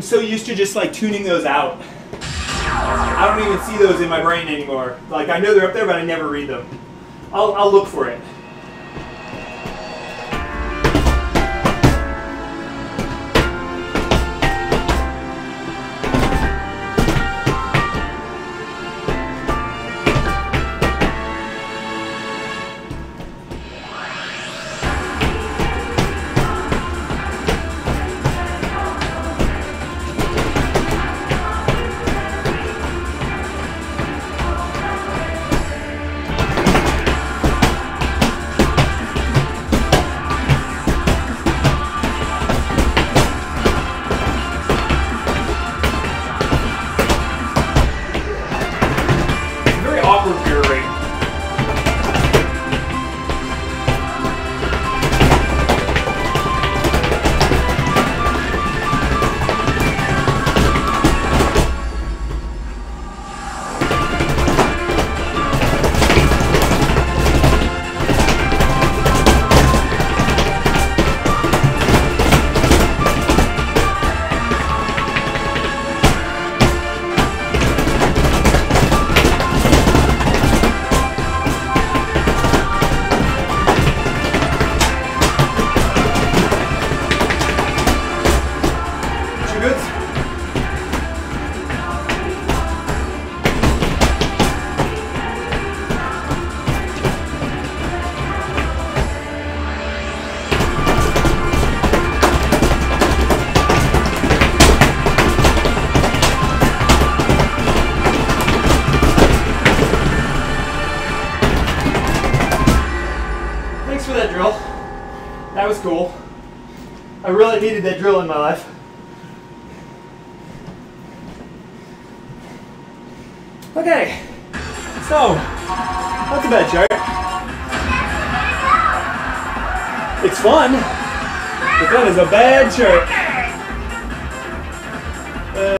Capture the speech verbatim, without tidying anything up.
I'm so used to just like tuning those out. I don't even see those in my brain anymore. Like I know they're up there, but I never read them. I'll, I'll look for it. For that drill. That was cool. I really needed that drill in my life. Okay, so that's a bad chart. It's fun, but that is a bad chart.